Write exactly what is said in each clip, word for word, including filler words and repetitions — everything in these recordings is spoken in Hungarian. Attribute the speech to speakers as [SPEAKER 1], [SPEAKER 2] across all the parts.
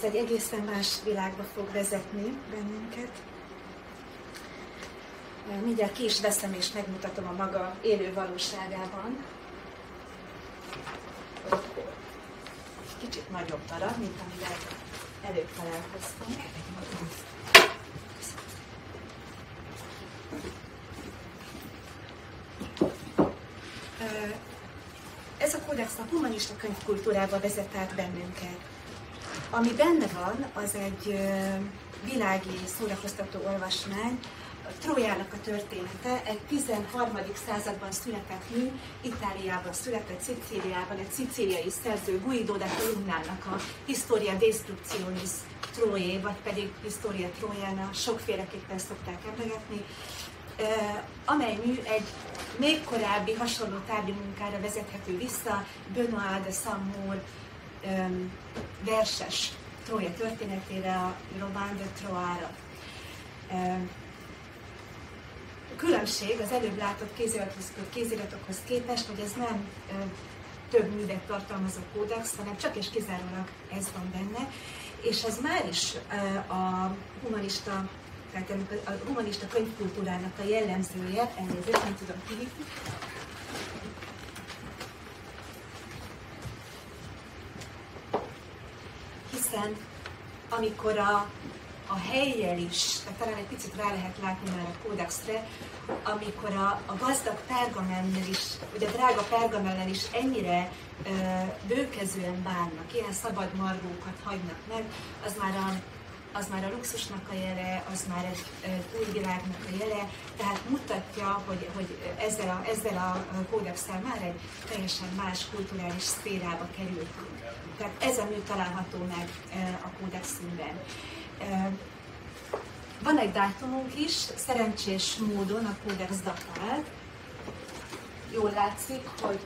[SPEAKER 1] egy egészen más világba fog vezetni bennünket. Mindjárt ki is veszem és megmutatom a maga élő valóságában. Kicsit nagyobb darab, mint amivel előbb találkoztam. Ez a kódex a humanista könyvkultúrába vezet át bennünket. Ami benne van, az egy világi szórakoztató olvasmány, Trójának a története, egy tizenharmadik században született mű, Itáliában született, Szicíliában, egy szicíliai szerző, Guido da Columnának a Historia Destructionis Trojae, vagy pedig Historia Trojana, sokféleképpen szokták emlegetni, amely mű egy még korábbi hasonló tárgyú munkára vezethető vissza, Benoît de Saint-Maur verses Trója történetére, a Roman de Troára. Különbség az előbb látott kéziratokhoz képest, hogy ez nem ö, több művet tartalmazó kódex, hanem csak és kizárólag ez van benne, és ez már is ö, a humanista, tehát a humanista könyvkultúrának a jellemzője, elnézést, nem tudom kihívni. Hiszen amikor a a helyjel is, tehát talán egy picit rá lehet látni már a kódexre, amikor a, a gazdag pergamennel is, vagy a drága pergamennel is ennyire ö, bőkezően bánnak, ilyen szabad margókat hagynak meg, az már a, az már a luxusnak a jele, az már egy ö, új világnak a jele, tehát mutatja, hogy, hogy ezzel, a, ezzel a kódexsel már egy teljesen más kulturális szférába kerültünk. Tehát ez a mű található meg ö, a kódexünkben. Van egy dátumunk is, szerencsés módon a kódex datált. Jól látszik, hogy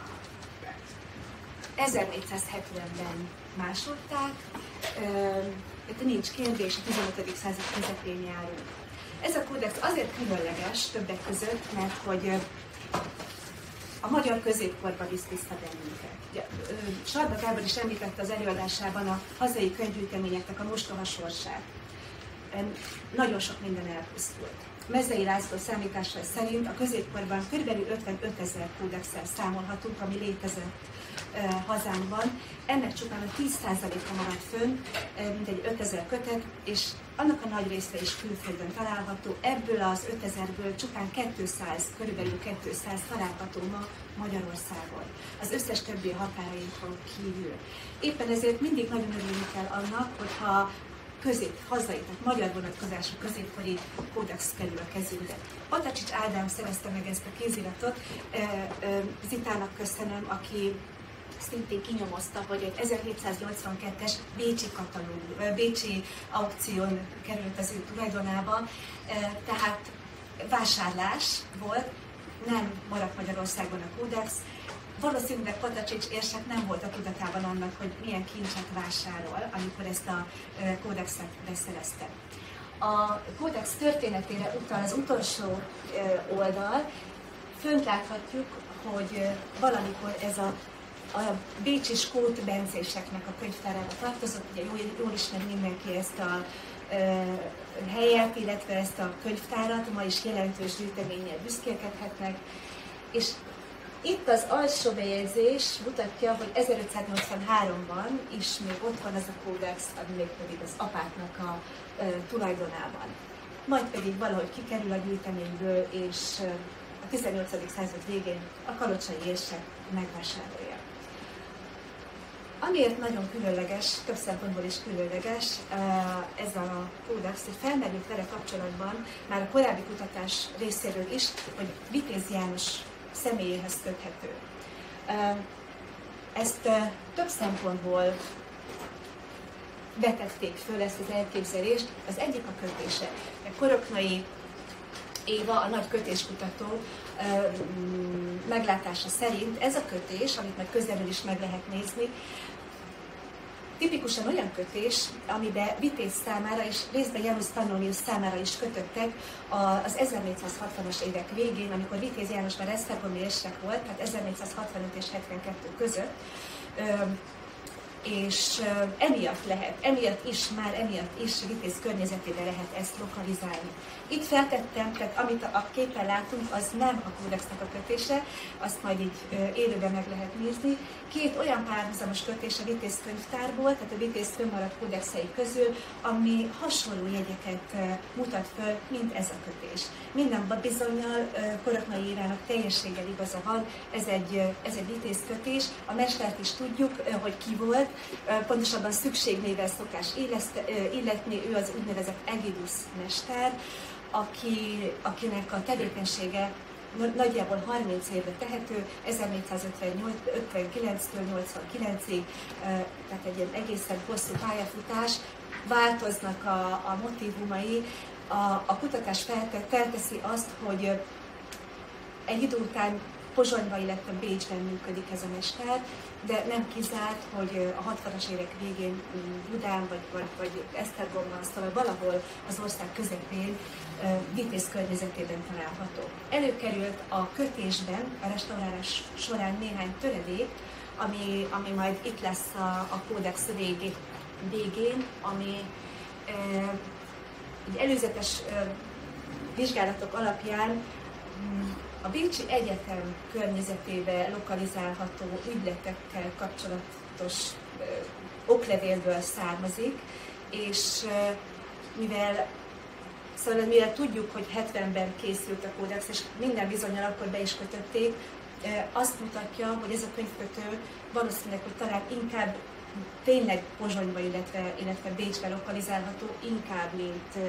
[SPEAKER 1] ezernégyszázhetvenben másolták, itt nincs kérdés, a tizenötödik század közepén járunk. Ez a kódex azért különleges többek között, mert hogy a magyar középkorba visz vissza bennünket. Sarda Gábor is említette az előadásában a hazai könyvgyűjteményeknek a mostoha sorsát. Nagyon sok minden elpusztult. Mezei László számítása szerint a középkorban kb. ötvenötezer kódexsel számolhatunk, ami létezett e, hazánkban. Ennek csupán a tíz százaléka maradt fönn, e, mintegy ötezer kötet, és annak a nagy része is külföldön található. Ebből az ötezerből csupán kétszáz, körülbelül kétszáz található ma Magyarországon. Az összes többi a határainkon kívül. Éppen ezért mindig nagyon örülni kell annak, hogyha közép, hazai, tehát magyar vonatkozású középkori kódex kerül a kezünkbe. Patacsics Ádám szerezte meg ezt a kéziratot, Zitának köszönöm, aki szintén kinyomozta, hogy egy ezerhétszáznyolcvankettes bécsi katalógus, bécsi aukción került az ő tulajdonába, tehát vásárlás volt, nem maradt Magyarországon a kódex. Valószínűleg Patacsics érsek nem volt a tudatában annak, hogy milyen kincset vásárol, amikor ezt a kódexet beszerezte. A kódex történetére utal az utolsó oldal. Fönt láthatjuk, hogy valamikor ez a, a bécsi skót bencéseknek a könyvtárába tartozott. Ugye jól, jól ismer mindenki ezt a helyet, illetve ezt a könyvtárat, ma is jelentős gyűjteménnyel büszkélkedhetnek. És itt az alsó bejegyzés mutatja, hogy ezerötszáznyolcvanháromban is még ott van az a kódex, ami még pedig az apáknak a e, tulajdonában. Majd pedig valahogy kikerül a gyűjteményből, és e, a tizennyolcadik század végén a kalocsai érsek megvásárolja. Amiért nagyon különleges, több szempontból is különleges ez a kódex, hogy felmerült vele kapcsolatban már a korábbi kutatás részéről is, hogy Vitéz János személyéhez köthető. Ezt több szempontból vetették föl, ezt az elképzelést. Az egyik a kötése. Koroknai Éva, a nagy kötéskutató meglátása szerint ez a kötés, amit majd közelről is meg lehet nézni, tipikusan olyan kötés, amiben Vitéz számára és részben Janus Pannonius számára is kötöttek az ezernégyszázhatvanas évek végén, amikor Vitéz János már esztergomi érsek volt, tehát ezernégyszázhatvanöt és hetvenkettő között. és emiatt lehet, emiatt is, már emiatt is vitéz környezetében lehet ezt lokalizálni. Itt feltettem, tehát amit a képen látunk, az nem a kódexnek a kötése, azt majd így élőben meg lehet nézni. Két olyan párhuzamos kötés a vitéz könyvtárból, tehát a vitéz fönnmaradt kódexei közül, ami hasonló jegyeket mutat föl, mint ez a kötés. Minden bizonnyal Koroknai írának teljességgel igaza van, ez egy, ez egy vitéz kötés. A mestert is tudjuk, hogy ki volt, pontosabban szükségnével szokás illetni, ő az úgynevezett Egidus mester, aki, akinek a tevékenysége nagyjából harminc évre tehető, ezernégyszázötvenkilenctől nyolcvankilencig, tehát egy ilyen egészen hosszú pályafutás, változnak a, a motívumai. A, a kutatás felte, felteszi azt, hogy egy idő után Pozsonyban, illetve Bécsben működik ez a mester, de nem kizárt, hogy a hatvanas évek végén Budán vagy, vagy, vagy Esztergomban, szóval valahol az ország közepén vitéz környezetében található. Előkerült a kötésben, a restaurálás során néhány töredék, ami, ami majd itt lesz a, a kódex végén, végén ami e, egy előzetes e, vizsgálatok alapján a Bécsi Egyetem környezetébe lokalizálható ügyletekkel kapcsolatos ö, oklevélből származik, és ö, mivel, szóval, mivel tudjuk, hogy hetvenben készült a kódex, és minden bizonnyal akkor be is kötötték, ö, azt mutatja, hogy ez a könyvkötő valószínűleg, hogy talán inkább tényleg Pozsonyba, illetve, illetve Bécsbe lokalizálható, inkább, mint ö,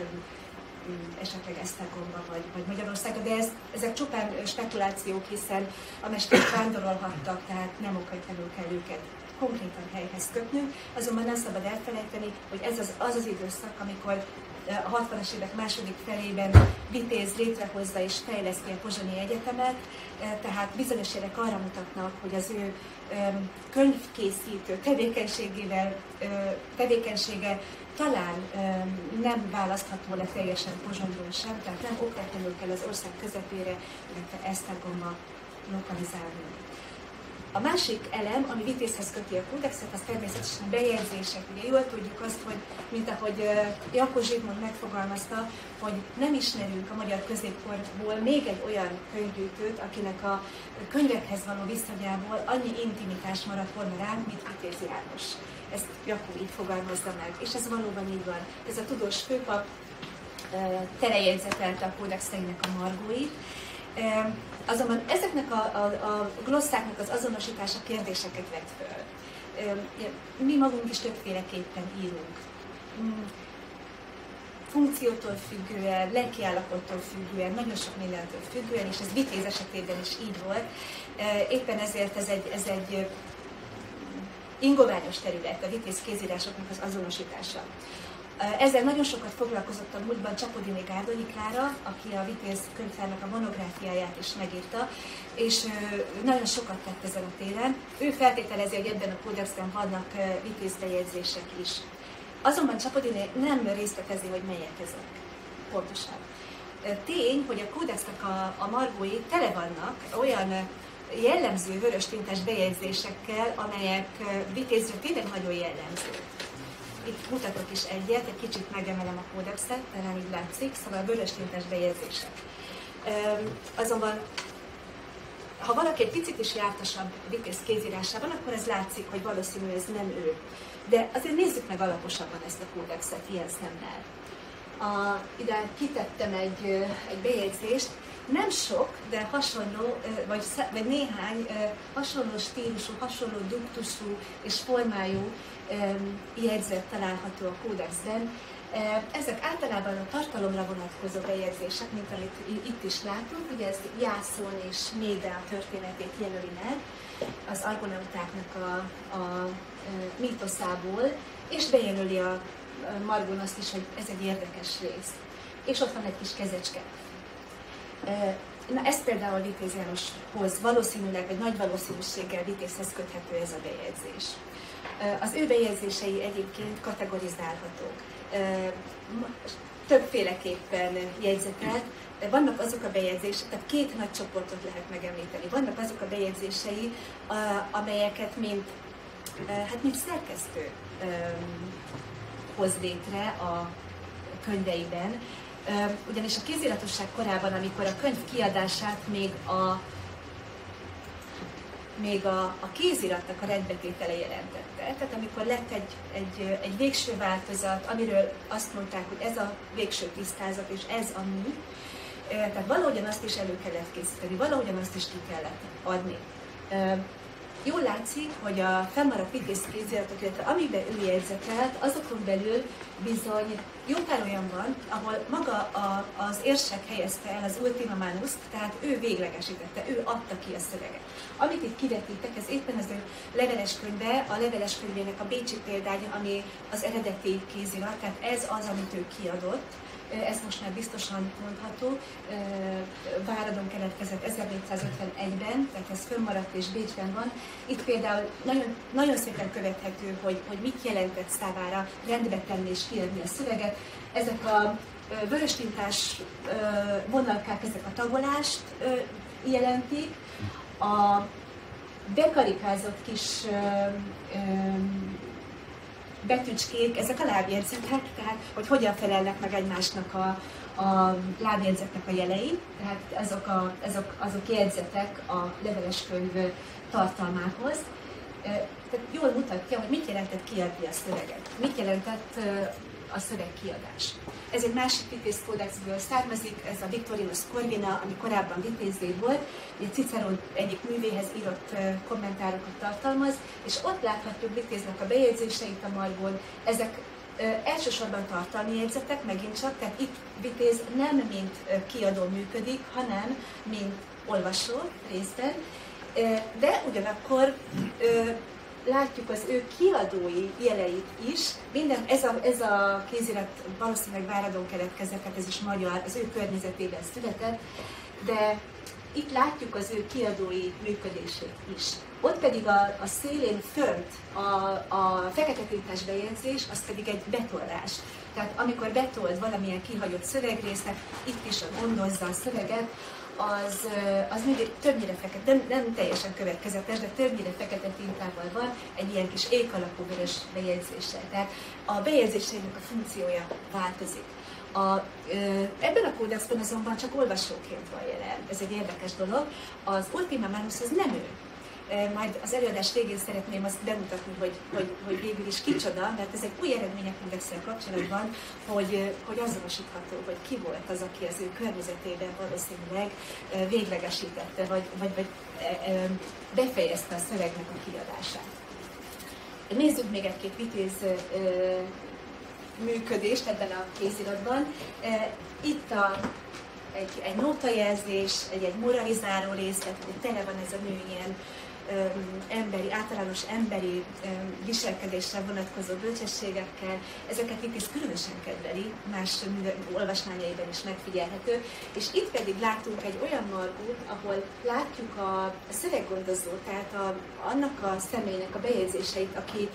[SPEAKER 1] esetleg Esztergomba vagy, vagy Magyarországon, de ez, ezek csupán spekulációk, hiszen a mesterek vándorolhattak, tehát nem okvetlenül kell őket konkrétan helyhez kötnünk, azonban nem szabad elfelejteni, hogy ez az az, az időszak, amikor a hatvanas évek második felében Vitéz létrehozza és fejleszti a Pozsonyi Egyetemet, tehát bizonyos jelek arra mutatnak, hogy az ő könyvkészítő tevékenységével, tevékenysége talán nem választható le teljesen Pozsonyról sem, tehát nem okvetlenül kell az ország közepére, illetve Esztergomba lokalizálni. A másik elem, ami vitézhez köti a kódexet, az természetesen a bejegyzések. Ugye jól tudjuk azt, hogy, mint ahogy Jakó Zsigmond megfogalmazta, hogy nem ismerünk a magyar középkorból még egy olyan könyvgyűjtőt, akinek a könyvekhez való viszonyából annyi intimitás maradt volna ránk, mint Vitéz János. Ezt Jakó így fogalmazza meg, és ez valóban így van. Ez a tudós főpap telejegyzetelte a kódexeinek a margóit. Azonban ezeknek a, a, a glosszáknak az azonosítása kérdéseket vet föl. Mi magunk is többféleképpen írunk. Funkciótól függően, lelkiállapottól függően, nagyon sok mindentől függően, és ez Vitéz esetében is így volt. Éppen ezért ez egy, ez egy ingoványos terület, a vitéz kézírásoknak az azonosítása. Ezzel nagyon sokat foglalkozott a múltban Csapodini Gárdonyi Klára, aki a Vitéz könyvtárnak a monográfiáját is megírta, és nagyon sokat tett ezen a téren. Ő feltételezi, hogy ebben a kódexben vannak vitéz bejegyzések is. Azonban Csapodini nem részletezi, hogy melyek ezek pontosan. Tény, hogy a kódexnek a, a margói tele vannak olyan jellemző vörös tintás bejegyzésekkel, amelyek Vitézre tényleg nagyon jellemző. Itt mutatok is egyet, egy kicsit megemelem a kódexet, talán így látszik, szóval vörös tintás bejegyzések. Azonban, ha valaki egy picit is jártasabb Vitéz kézírásában, akkor ez látszik, hogy valószínű ez nem ő. De azért nézzük meg alaposabban ezt a kódexet ilyen szemmel. A, ide kitettem egy, egy bejegyzést, nem sok, de hasonló, vagy, vagy néhány hasonló stílusú, hasonló duktusú és formájú jegyzet található a kódexben. Ezek általában a tartalomra vonatkozó bejegyzések, mint amit itt is látunk, ugye ez Jászón és Médea történetét jelöli meg az argonautáknak a, a mítoszából, és bejelöli a margon azt is, hogy ez egy érdekes rész. És ott van egy kis kezecske. Na, ez például Vitéz Jánoshoz valószínűleg, vagy nagy valószínűséggel Vitézhez köthető ez a bejegyzés. Az ő bejegyzései egyébként kategorizálhatók. Többféleképpen jegyzetelt. Vannak azok a bejegyzések, tehát két nagy csoportot lehet megemlíteni. Vannak azok a bejegyzései, amelyeket mint hát mint szerkesztő hoz létre a könyveiben, ugyanis a kéziratosság korában, amikor a könyv kiadását még a, még a, a kéziratnak a rendbetétele jelentette. Tehát amikor lett egy, egy, egy végső változat, amiről azt mondták, hogy ez a végső tisztázat és ez a mű, tehát valahogyan azt is elő kellett készíteni, valahogyan azt is ki kellett adni. Jól látszik, hogy a fennmaradt vitéz kéziratok, illetve amiben ő jegyzetelt, azokon belül bizony jó pár olyan van, ahol maga a, az érsek helyezte el az ultima manuszt, tehát ő véglegesítette, ő adta ki a szöveget. Amit itt kivetítek, ez éppen az ő leveles könyve, a leveles könyvének a bécsi példánya, ami az eredeti kézirat, tehát ez az, amit ő kiadott. Ez most már biztosan mondható. Váradon keletkezett ezernégyszázötvenegyben, tehát ez fönnmaradt és Bécsben van. Itt például nagyon, nagyon szépen követhető, hogy, hogy mit jelentett számára rendbe tenni és kiadni a szöveget. Ezek a vörös tintás vonalkák, ezek a tagolást jelentik. A bekarikázott kis betűcskék, ezek a lábjegyzetek, tehát hogy hogyan felelnek meg egymásnak a, a lábjegyzetnek a jelei, tehát azok, a, azok, azok jegyzetek a leveles könyv tartalmához. Tehát jól mutatja, hogy mit jelentett kiadni a szöveget, mit jelentett a szöveg kiadás. Ez egy másik vitéz kódexből származik, ez a Victorinus Corvina, ami korábban vitézzé volt, egy Cicero egyik művéhez írott kommentárokat tartalmaz, és ott láthatjuk vitéznek a bejegyzéseit a margon. Ezek ö, elsősorban tartalmi jegyzetek, megint csak, tehát itt vitéz nem mint kiadó működik, hanem mint olvasó részben, de ugyanakkor ö, látjuk az ő kiadói jeleit is. Minden, ez, a, ez a kézirat valószínűleg Váradon keletkezett, tehát ez is magyar, az ő környezetében született, de itt látjuk az ő kiadói működését is. Ott pedig a, a szélén fönt a, a fekete tintás bejegyzés, az pedig egy betoldás. Tehát amikor betold valamilyen kihagyott szövegrészet, itt is gondozza a szöveget, az, az mindig többnyire fekete, nem, nem teljesen következetes, de többnyire fekete tintával van, egy ilyen kis ék alakú vörös bejegyzéssel. Tehát a bejegyzéseinek a funkciója változik. A, ebben a kódexben azonban csak olvasóként van jelen, ez egy érdekes dolog. Az ultima manus az nem ő. Majd az előadás végén szeretném azt bemutatni, hogy, hogy, hogy végül is kicsoda, mert ez egy új eredmények indexel kapcsolatban, hogy, hogy azonosítható, hogy ki volt az, aki az ő környezetében valószínűleg véglegesítette, vagy, vagy, vagy befejezte a szövegnek a kiadását. Nézzük még egy-két vitéz működést ebben a kéziratban. Itt a, egy, egy nótajelzés, egy, egy moralizáló részlet, hogy tele van ez a nő ilyen öm, emberi, általános emberi öm, viselkedésre vonatkozó bölcsességekkel. Ezeket itt is különösen kedveli, más olvasmányaiban is megfigyelhető. És itt pedig látunk egy olyan margót, ahol látjuk a, a szöveggondozó, tehát a, annak a személynek a bejegyzéseit, aki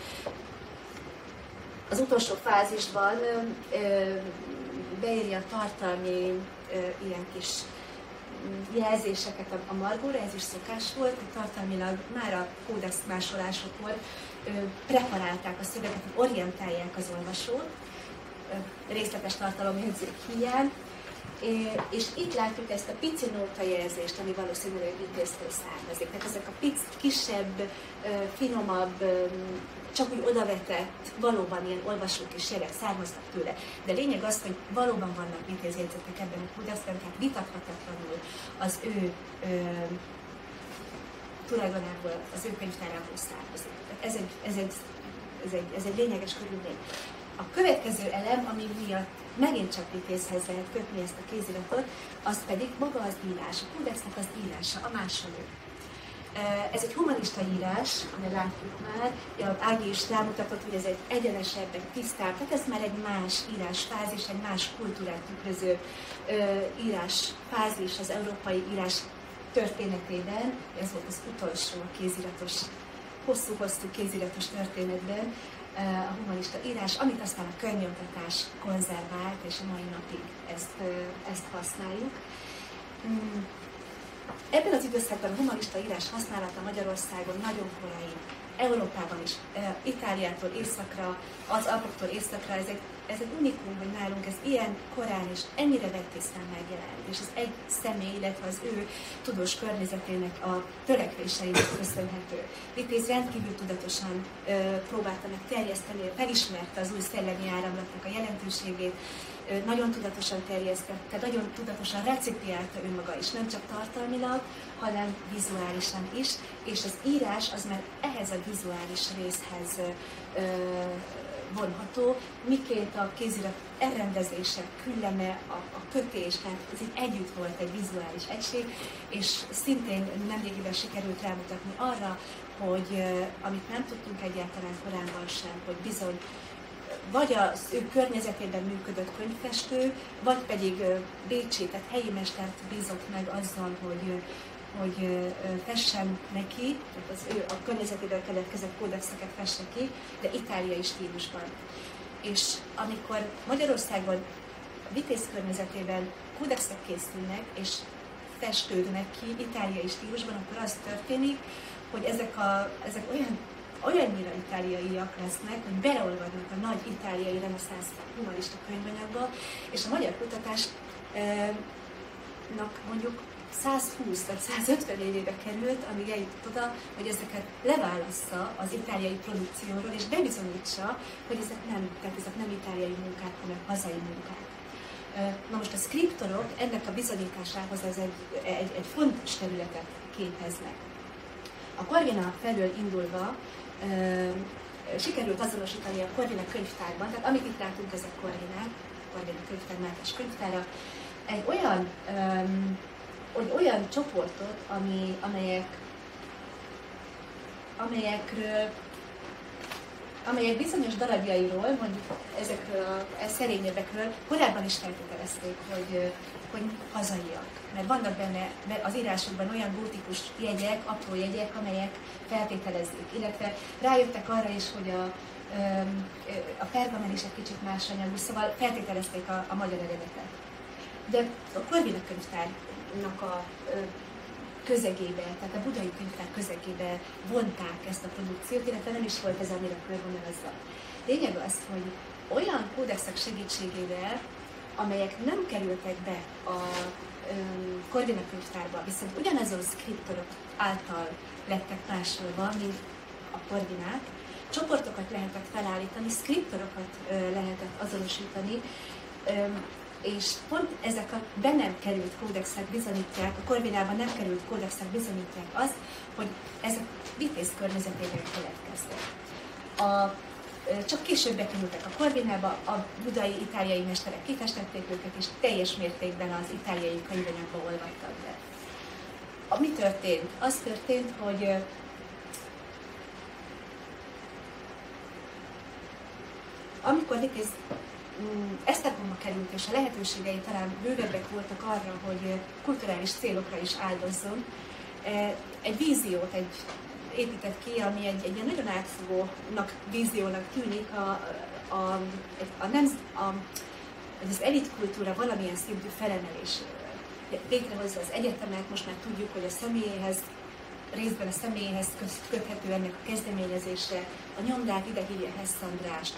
[SPEAKER 1] az utolsó fázisban ö, beírja a tartalmi ö, ilyen kis jelzéseket a, a margóra, ez is szokás volt, hogy tartalmilag már a kódex másolásokor ö, preparálták a szöveget, hogy orientálják az olvasót, ö, részletes tartalomjegyzék hiány, és itt látjuk ezt a pici nótajelzést, ami valószínűleg vitéztől származik. Tehát ezek a pic, kisebb, finomabb, csak úgy odavetett, valóban ilyen olvasókis jelek származnak tőle. De lényeg az, hogy valóban vannak vitézjegyzetek ebben a kódexben, tehát vitathatatlanul az ő ö, tulajdonából, az ő könyvtárából származik. Tehát ez egy, ez egy, ez egy, ez egy lényeges körülmény. A következő elem, ami miatt megint csak vitézhez lehet kötni ezt a kéziratot, az pedig maga az írás, a kódexnek az írása, a másoló. Ez egy humanista írás, amit látjuk már, Ági is rámutatott, hogy ez egy egyenesebb, egy tisztább, tehát ez már egy más írásfázis, egy más kultúrát tükröző írásfázis az európai írás történetében. Ez volt az utolsó kéziratos, hosszú-hosszú kéziratos történetben, a humanista írás, amit aztán a könyvnyomtatás konzervált, és a mai napig ezt, ezt használjuk. Ebben az időszakban a humanista minimalista írás használata Magyarországon nagyon korai. Európában is, Itáliától északra, az Alpoktól északra, ez egy, ez egy unikum, hogy nálunk ez ilyen korán és ennyire vettészben megjelenik. És ez egy személy, illetve az ő tudós környezetének a törekvéseinek köszönhető. Vitéz rendkívül tudatosan ö, próbálta meg terjeszteni, felismerte az új szellemi áramlatnak a jelentőségét, ö, nagyon tudatosan terjesztette, nagyon tudatosan recipiálta önmaga is, nem csak tartalmilag, hanem vizuálisan is, és az írás az már ehhez a vizuális részhez ö, vonható, miként a kézirat elrendezése, külleme, a, a kötés, tehát ez így együtt volt egy vizuális egység, és szintén nemrégiben sikerült rámutatni arra, hogy uh, amit nem tudtunk egyáltalán korábban sem, hogy bizony vagy az ő környezetében működött könyvfestő, vagy pedig uh, bécsi, tehát helyi mestert bízott meg azzal, hogy uh, hogy fessen neki, tehát az ő a környezetéből keletkezett kódexeket fesse ki, de itáliai stílusban. És amikor Magyarországon a Vitéz környezetében kódexek készülnek, és festődnek ki itáliai stílusban, akkor az történik, hogy ezek, a, ezek olyan, olyannyira itáliaiak lesznek, hogy beleolvadnak a nagy itáliai reneszánsz humanista könyvanyagba, és a magyar kutatásnak mondjuk százhúsz vagy százötven évébe került, amíg eljutott oda, hogy ezeket leválassza az itáliai produkcióról, és bebizonyítsa, hogy ezek nem, tehát ezek nem itáliai munkák, hanem hazai munkák. Na most a szkriptorok ennek a bizonyításához ez egy, egy, egy fontos területet képeznek. A Corvina felől indulva e, sikerült azonosítani a Corvina könyvtárban, tehát amit itt látunk, ezek Corvinák, Corvina könyvtár, Mátyás könyvtára, egy olyan e, olyan csoportot, ami, amelyek, amelyekről, amelyek bizonyos darabjairól, mondjuk ezekről a szerényebbekről korábban is feltételezték, hogy, hogy hazaiak. Mert vannak benne az írásokban olyan gótikus jegyek, apró jegyek, amelyek feltételezik. Illetve rájöttek arra is, hogy a, a pergamen is egy kicsit más anyagú, szóval feltételezték a, a magyar eredetet. De a Corvina könyvtárnak a közegébe, tehát a budai könyvtár közegébe vonták ezt a produkciót, illetve nem is volt ez annyira körvonalazva. Lényeg az, hogy olyan kódexek segítségével, amelyek nem kerültek be a Corvina könyvtárba, viszont ugyanazon szkriptorok által lettek másolva, mint a Corvinák, csoportokat lehetett felállítani, szkriptorokat lehetett azonosítani, és pont ezek a be nem került kódexek bizonyítják, a Corvinában nem került kódexek bizonyítják azt, hogy ezek Vitéz környezetében keletkeztek. A, csak később bekerültek a Corvinába, a budai itáliai mesterek kifestették őket, és teljes mértékben az itáliai könyvanyagba olvadtak be. A, mi történt? Az történt, hogy amikor Vitéz Esztergomba került, és a lehetőségei talán bővebbek voltak arra, hogy kulturális célokra is áldozzon, egy víziót egy, épített ki, ami egy, egy nagyon átfogónak, víziónak tűnik a, a, a, nem, a, az elitkultúra valamilyen szintű felemeléséről. Létrehozza az egyetemet, most már tudjuk, hogy a személyéhez, részben a személyéhez köthető ennek a kezdeményezésre, a nyomdát ide hívja Hess Andrást.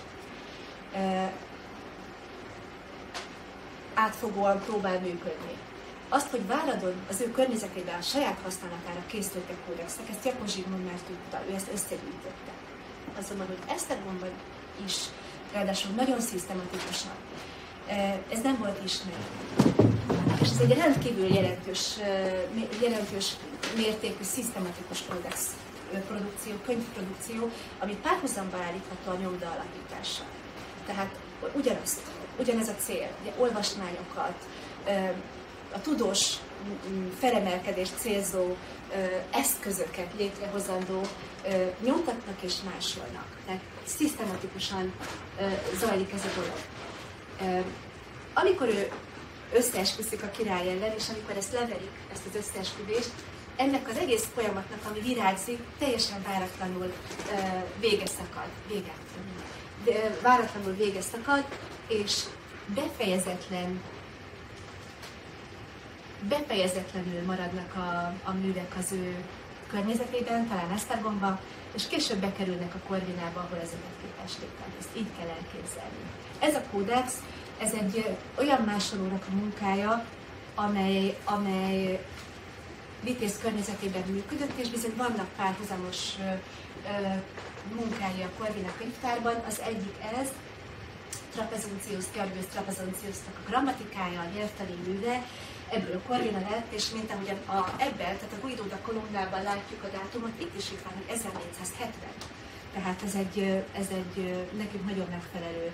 [SPEAKER 1] Átfogóan próbál működni. Azt, hogy Váradon az ő környezetében a saját használatára készültek kódexek, ezt Jakó Zsigmond már tudta, ő ezt összegyűjtötte. Azonban, hogy Esztergomban is, ráadásul nagyon szisztematikusan, ez nem volt ismert. És ez egy rendkívül jelentős, jelentős mértékű, szisztematikus kódex produkció, könyvprodukció, ami párhuzamba állítható a nyomda alapítással. Tehát ugyanazt, ugyanez a cél, ugye, olvasmányokat, a tudós felemelkedést célzó eszközöket létrehozandó nyomtatnak és másolnak. Tehát szisztematikusan zajlik ez a dolog. Amikor ő összeesküszik a király ellen, és amikor ezt leverik, ezt az összeesküvést, ennek az egész folyamatnak, ami virágzik, teljesen váratlanul vége szakad, vége. De váratlanul vége szakad, és befejezetlen, befejezetlenül maradnak a, a művek az ő környezetében, talán Esztergomba, és később bekerülnek a Corvinába, ahol ezeket képesték. Tehát ezt így kell elképzelni. Ez a kódex, ez egy olyan másolónak a munkája, amely, amely vitéz környezetében működött, és bizony vannak párhuzamos ö, ö, munkái a Corvina könyvtárban. Az egyik ez, Trapezuncius, Georgius Trapezunciusnak a grammatikája, a nyelvtani műve, ebből a Corvina lett, és mint ahogyan a, ebben, tehát a Guido da Columnában látjuk a dátumot, itt is itt van, hogy ezernégyszázhetven. Tehát ez egy, ez egy nekünk nagyon megfelelő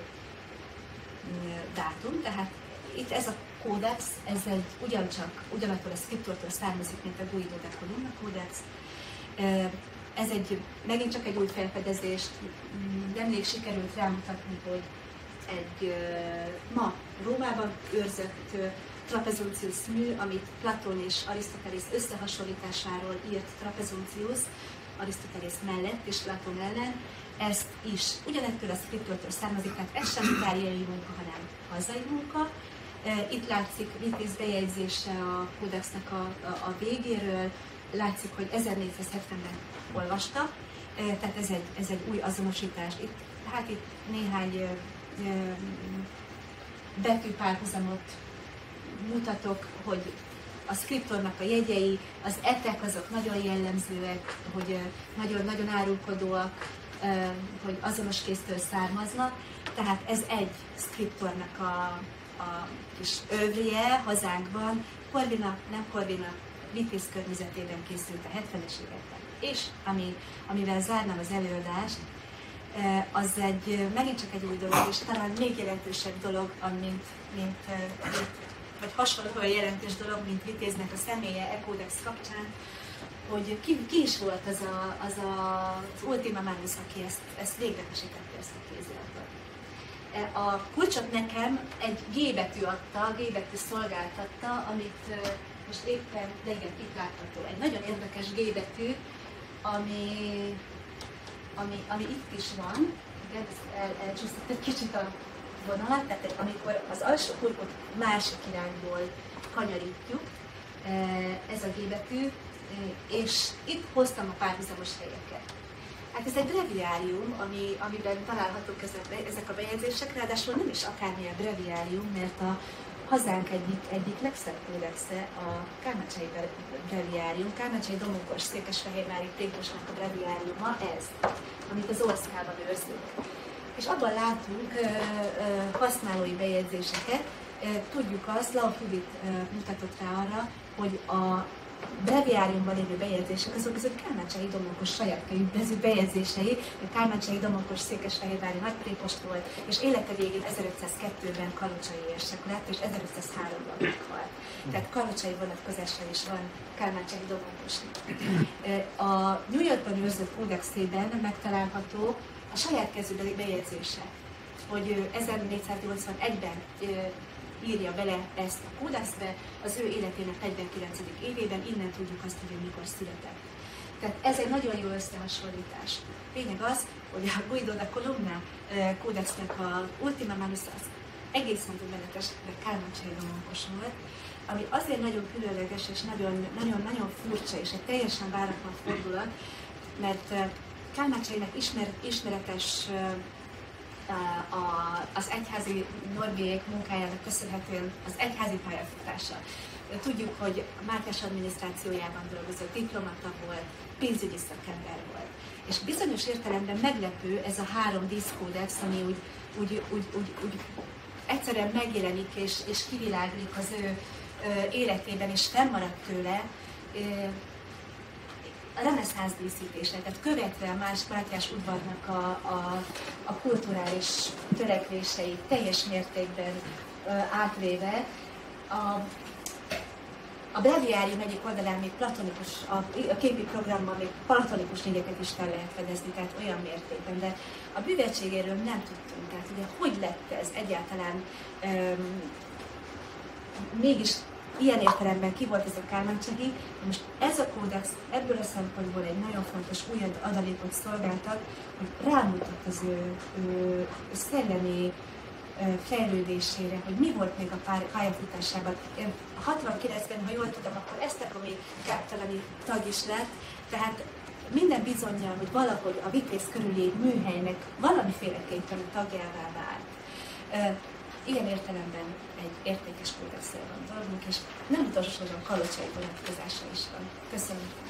[SPEAKER 1] dátum, tehát itt ez a kódex, ez egy ugyancsak, ugyanattól a szkriptortól származik, mint a Guido da Columna kódex. Ez egy, megint csak egy új felfedezést, nemrég sikerült rámutatni, hogy egy ma Rómában őrzött Trapezuncius mű, amit Platon és Arisztotelész összehasonlításáról írt Trapezuncius, Arisztotelész mellett és Platon ellen, ezt is ugyanettől a szkriptortól származik, tehát ez sem itáliai munka, hanem hazai munka. Itt látszik vitéz bejegyzése a kódexnek a, a, a végéről, látszik, hogy ezernégyszázhetvenben olvasta, tehát ez egy, ez egy új azonosítás. Itt, hát itt néhány betűpárhuzamot mutatok, hogy a szkriptornak a jegyei, az etek azok nagyon jellemzőek, hogy nagyon-nagyon árulkodóak, hogy azonos kéztől származnak. Tehát ez egy szkriptornak a, a kis övrie hazánkban, Corvina, nem Corvina, vitéz környezetében készült a hetvenes években. És ami, amivel zárnám az előadást, az egy, megint csak egy új dolog, és talán még jelentősebb dolog, mint, mint, vagy hasonlóan jelentős dolog, mint vitéznek a személye e kódex kapcsán, hogy ki, ki is volt az a, az, a, az Ultima Manus, aki ezt, ezt végletesítette, ezt a kéziratot. A kulcsot nekem egy G betű adta, G betű szolgáltatta, amit most éppen, de igen, itt látható. Egy nagyon érdekes G betű, ami, ami, ami itt is van, igen, el, elcsúszott egy kicsit a vonalat, tehát amikor az alsó kurkot másik irányból kanyarítjuk, ez a G betű, és itt hoztam a párhuzamos helyeket. Hát ez egy breviárium, ami, amiben találhatók ezek, ezek a bejegyzések, ráadásul nem is akármilyen breviárium, mert a hazánk egyik, egyik legszebb kódexe a Kármácsai breviárium, Kármácsai Domokos székesfehérvári préposnak a breviáriuma ez, amit az Orszkában őrzünk. És abban látunk ö, ö, használói bejegyzéseket. Tudjuk azt, Lau Judit mutatott rá arra, hogy a breviáriumban lévő bejegyzések azok között Kármácsai Domokos saját könyvbezű bejegyzései, a Kármácsai Domokos székesfehérvári nagyprépost volt, és élete végén ezerötszázkettőben kalocsai érsek lett, és ezerötszázháromban meghalt. Tehát kalocsai vonatkozással is van Kármácsai Domokosnak. A New Yorkban őrzött kódexében megtalálható a saját kezű bejegyzése, hogy ezernégyszáznyolcvanegyben írja bele ezt a kódexbe, az ő életének negyvenkilencedik évében, innen tudjuk azt, hogy mikor született. Tehát ez egy nagyon jó összehasonlítás. Lényeg az, hogy a Guido da Columna kódexnek a Ultima Manus az egészen döbbenetes, de Kármácsai Domokos volt, ami azért nagyon különleges és nagyon-nagyon furcsa és egy teljesen váratlan fordulat, mert Kármácsainak ismer, ismeretes A, az egyházi norvégiek munkájának köszönhetően az egyházi pályafutása. Tudjuk, hogy a Mátyás adminisztrációjában dolgozott, diplomata volt, pénzügyi szakember volt. És bizonyos értelemben meglepő ez a három díszkódex, ami úgy, úgy, úgy, úgy, úgy egyszerűen megjelenik és, és kiviláglik az ő ö, életében, és fennmaradt tőle ö, a reneszánsz díszítésre, tehát követve a más Mátyás udvarnak a, a, a kulturális törekvéseit teljes mértékben ö, átvéve, a, a breviárium egyik oldalán még platonikus, a, a képi programban még platonikus lényeket is fel lehet fedezni, tehát olyan mértékben, de a bűvöltségéről nem tudtunk, tehát ugye hogy lett ez egyáltalán, öm, mégis ilyen értelemben ki volt ez a Kármácsai. Most ez a kódex ebből a szempontból egy nagyon fontos új adalékot szolgáltat, hogy rámutat az ő, ő szellemi fejlődésére, hogy mi volt még a pályafutásában. A hatvan-kilencben, ha jól tudom, akkor Esztergomi káptalani tag is lett, tehát minden bizonnyal, hogy valahogy a Vitéz körüli műhelynek valamiféleképpen tagjává vált. Ilyen értelemben egy értékes kódexel van dolgunk, és nem utolsó sorban kalocsai vonatkozása is van. Köszönöm.